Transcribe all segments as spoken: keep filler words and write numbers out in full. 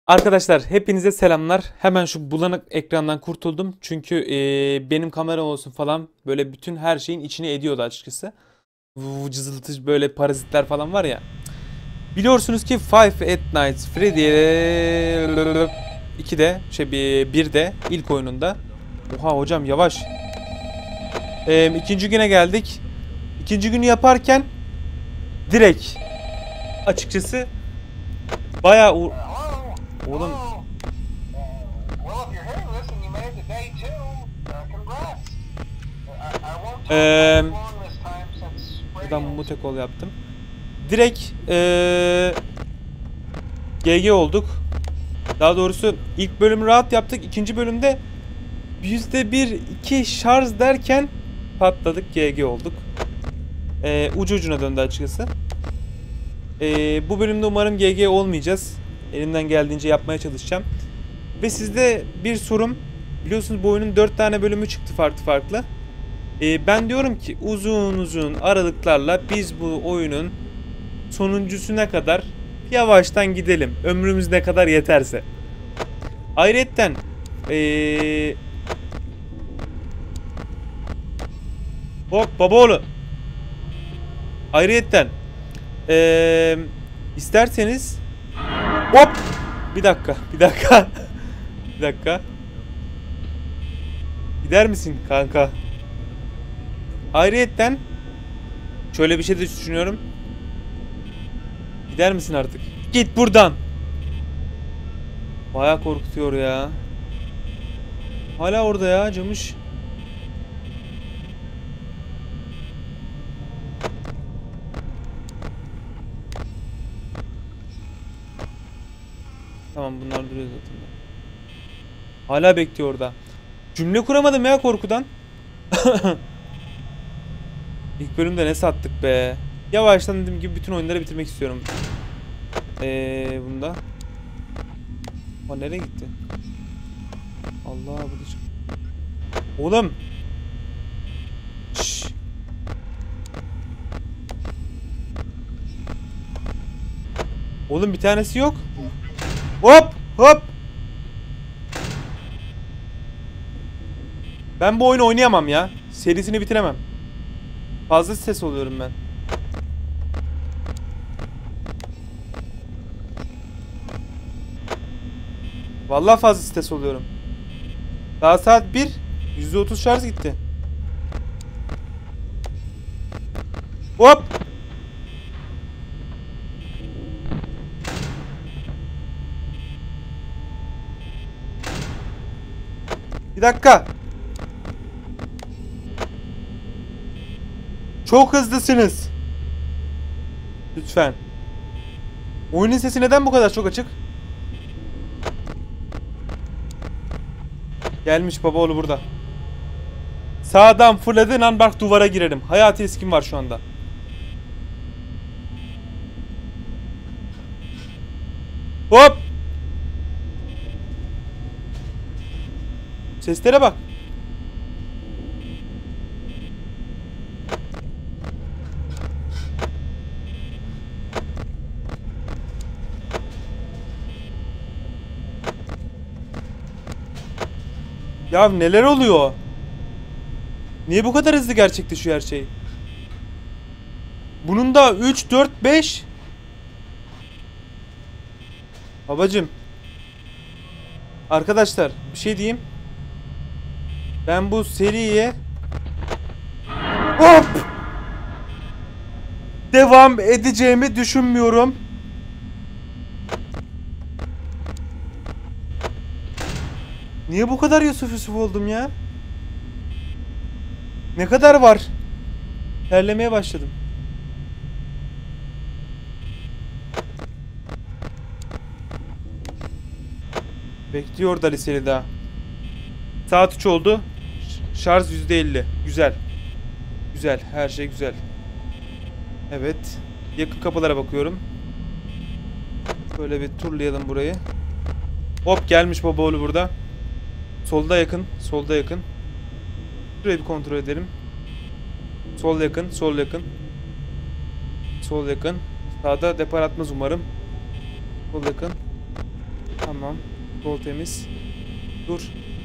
Arkadaşlar hepinize selamlar. Hemen şu bulanık ekrandan kurtuldum. Çünkü e, benim kameram olsun falan böyle bütün her şeyin içine ediyordu açıkçası. Bu cızıltı böyle parazitler falan var ya. Biliyorsunuz ki Five at Nights Freddy'ye ikide şey birde ilk oyununda. Oha hocam yavaş. E, ikinci güne geldik. İkinci günü yaparken direkt açıkçası bayağı u- oğlum Eee buradan mutekol yaptım. Direkt eee G G olduk. Daha doğrusu ilk bölümü rahat yaptık. İkinci bölümde yüzde bir iki şarj derken patladık, G G olduk. Eee ucu ucuna döndü açıkçası. Eee bu bölümde umarım G G olmayacağız. Elimden geldiğince yapmaya çalışacağım. Ve sizde bir sorum. Biliyorsunuz bu oyunun dört tane bölümü çıktı farklı farklı. Ee, ben diyorum ki uzun uzun aralıklarla biz bu oyunun sonuncusuna kadar yavaştan gidelim. Ömrümüz ne kadar yeterse. Ayrıyetten ee... hop babaoğlu. Ayrıyetten ee... isterseniz hop bir dakika bir dakika bir dakika gider misin kanka? Ayrıyetten şöyle bir şey de düşünüyorum. Gider misin artık? Git buradan. Bayağı korkutuyor ya. Hala orada ya camış. Tamam bunlar duruyor zaten. Hala bekliyor orada. Cümle kuramadım ya korkudan. İlk bölümde ne sattık be. Yavaştan dediğim gibi bütün oyunları bitirmek istiyorum. Eee bunda. Aa nereye gitti? Allah bu da çık. Oğlum. Şşş. Oğlum bir tanesi yok. Hop hop. Ben bu oyunu oynayamam ya. Serisini bitiremem. Fazla ses oluyorum ben. Vallahi fazla stres oluyorum. Daha saat bir. yüzde otuz şarj gitti. Hop. Bir dakika. Çok hızlısınız. Lütfen. Oyunun sesi neden bu kadar çok açık? Gelmiş babaoğlu burada. Sağdan fırladığın an bak duvara girerim. Hayati riskim var şu anda. Hop. Seslere bak. Ya neler oluyor? Niye bu kadar hızlı gerçekleşiyor her şey? Bunun da üç, dört, beş. Babacım. Arkadaşlar bir şey diyeyim. Ben bu seriye hop devam edeceğimi düşünmüyorum. Niye bu kadar Yusuf Yusuf oldum ya? Ne kadar var? Terlemeye başladım. Bekliyor da liseli daha. Saat üç oldu. Şarj yüzde elli. Güzel. Güzel. Her şey güzel. Evet. Yakın kapılara bakıyorum. Böyle bir turlayalım burayı. Hop gelmiş babaoğlu burada. Solda yakın. Solda yakın. Şurayı bir kontrol edelim. Sol yakın. Sol yakın. Sol yakın. Sağda depar atmaz umarım. Sol yakın. Tamam. Sol temiz. Dur.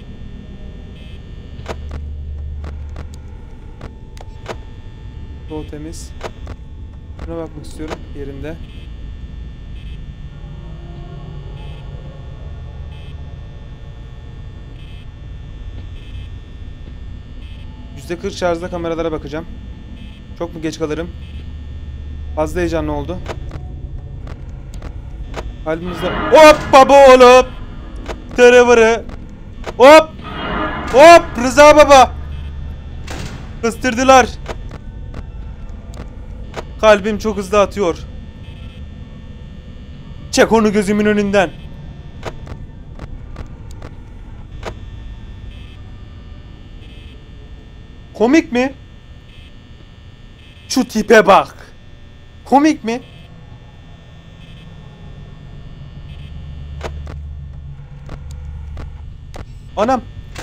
Sol temiz. Şuna bakmak istiyorum yerinde. yüzde kırk şarjda kameralara bakacağım. Çok mu geç kalırım? Fazla heyecanlı oldu. Kalbimizde... Hop baba oğlum! Tırıvırı! Hop! Hop! Rıza baba! Kıstırdılar. Kalbim çok hızlı atıyor. Çek onu gözümün önünden. Komik mi? Şu tipe bak. Komik mi? Anam.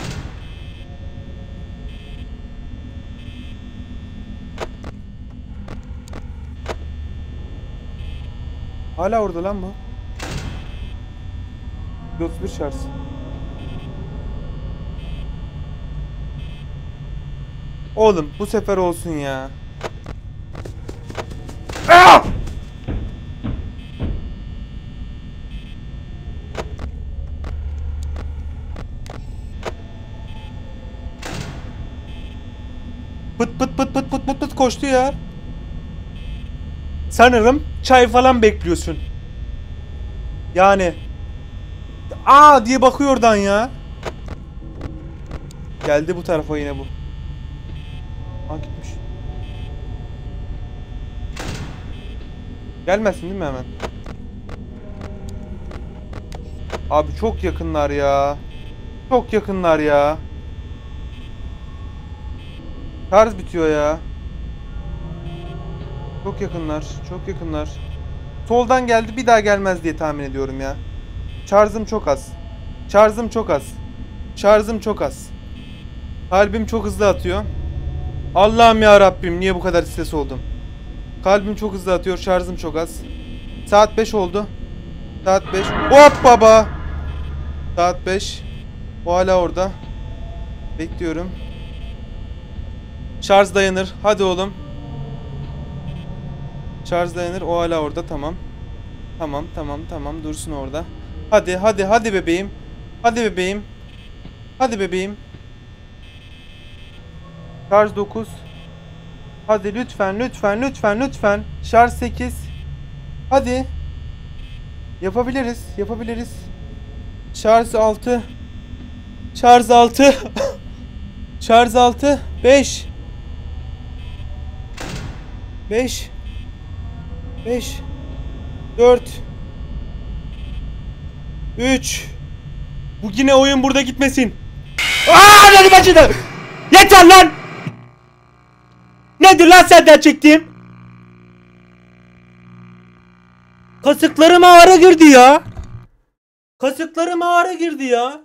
Hala orada lan bu. otuz bir şarj. Oğlum bu sefer olsun ya. Ah! Pıt pıt pıt pıt pıt pıt pıt koştu ya. Sanırım çay falan bekliyorsun. Yani. Aa diye bakıyor oradan ya. Geldi bu tarafa yine bu. Aa gitmiş. Gelmesin değil mi hemen? Abi çok yakınlar ya. Çok yakınlar ya. Şarj bitiyor ya. Çok yakınlar. Çok yakınlar. Soldan geldi, bir daha gelmez diye tahmin ediyorum ya. Şarjım çok az. Şarjım çok az. Şarjım çok az. Kalbim çok hızlı atıyor. Allah'ım ya Rabbim, niye bu kadar stres oldum? Kalbim çok hızlı atıyor. Şarjım çok az. Saat beş oldu. Saat beş. Hop baba. Saat beş. O hala orada. Bekliyorum. Şarj dayanır. Hadi oğlum. Şarj dayanır. O hala orada. Tamam. Tamam tamam tamam. Dursun orada. Hadi hadi hadi bebeğim. Hadi bebeğim. Hadi bebeğim. Şarj dokuz. Hadi lütfen lütfen lütfen lütfen. Şarj sekiz. Hadi. Yapabiliriz. Yapabiliriz. Şarj altı. Şarj altı. Şarj altı. beş. beş. beş. dört. üç. Bu yine oyun burada gitmesin. Aaa benim acıdı. Yeter lan. Nedir lan senden çektiğim? Kasıklarıma ağrı girdi ya. Kasıklarıma ağrı girdi ya.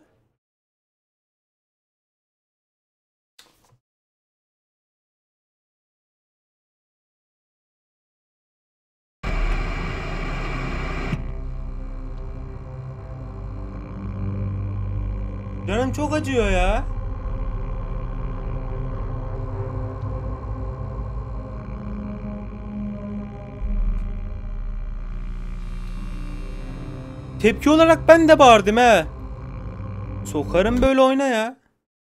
Canım çok acıyor ya. Tepki olarak ben de bağırdım he. Sokarım böyle oyna ya.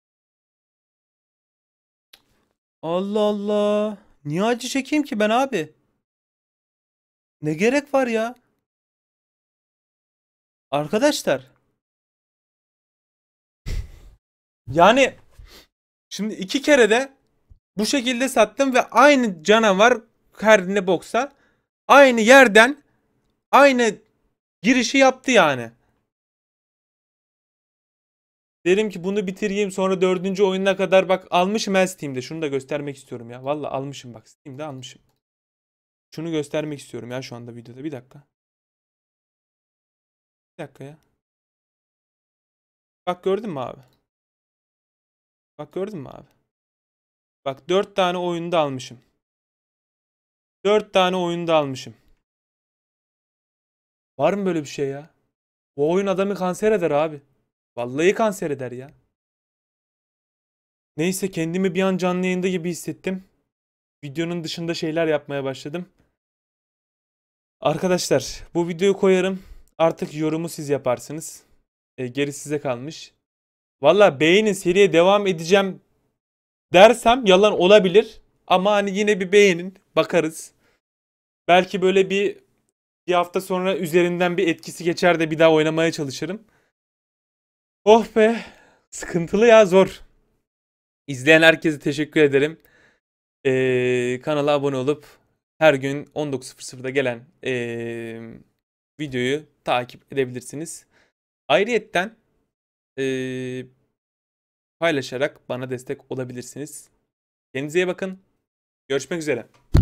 Allah Allah. Niye acı çekeyim ki ben abi? Ne gerek var ya? Arkadaşlar. Yani şimdi iki kere de bu şekilde sattım ve aynı canavar her ne boksa aynı yerden aynı girişi yaptı yani. Derim ki bunu bitireyim, sonra dördüncü oyununa kadar bak almışım ben Steam'de. Şunu da göstermek istiyorum ya. Vallahi almışım bak, Steam'de almışım. Şunu göstermek istiyorum ya şu anda videoda. Bir dakika. Bir dakika ya. Bak gördün mü abi? Bak gördün mü abi? Bak dört tane oyunda almışım. dört tane oyunda almışım. Var mı böyle bir şey ya? Bu oyun adamı kanser eder abi. Vallahi kanser eder ya. Neyse kendimi bir an canlı yayında gibi hissettim. Videonun dışında şeyler yapmaya başladım. Arkadaşlar bu videoyu koyarım. Artık yorumu siz yaparsınız. E, geri size kalmış. Valla beğenin, seriye devam edeceğim dersem yalan olabilir. Ama hani yine bir beğenin. Bakarız. Belki böyle bir bir hafta sonra üzerinden bir etkisi geçer de bir daha oynamaya çalışırım. Oh be. Sıkıntılı ya, zor. İzleyen herkese teşekkür ederim. Ee, kanala abone olup her gün on dokuz sıfır sıfırda gelen ee, videoyu takip edebilirsiniz. Ayrıyetten ee, paylaşarak bana destek olabilirsiniz. Kendinize iyi bakın. Görüşmek üzere.